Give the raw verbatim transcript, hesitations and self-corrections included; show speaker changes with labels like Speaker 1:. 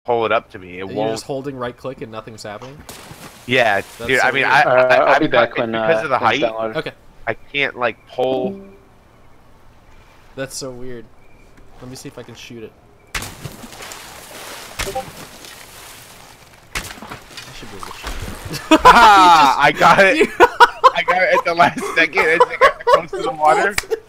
Speaker 1: pull it up to me. It
Speaker 2: You're
Speaker 1: won't.
Speaker 2: just holding right click and nothing's happening?
Speaker 1: Yeah,
Speaker 2: That's
Speaker 1: dude.
Speaker 2: so
Speaker 1: I mean,
Speaker 2: weird.
Speaker 1: I,
Speaker 3: Uh,
Speaker 1: I,
Speaker 3: I'll
Speaker 1: I
Speaker 3: be back
Speaker 1: because
Speaker 3: when uh,
Speaker 1: of the height.
Speaker 3: downloaded.
Speaker 2: Okay.
Speaker 1: I can't like pull.
Speaker 2: That's so weird. Let me see if I can shoot it. I should be able to shoot it.
Speaker 1: Ah! I got it. I got it at the last second. As it got close to the water.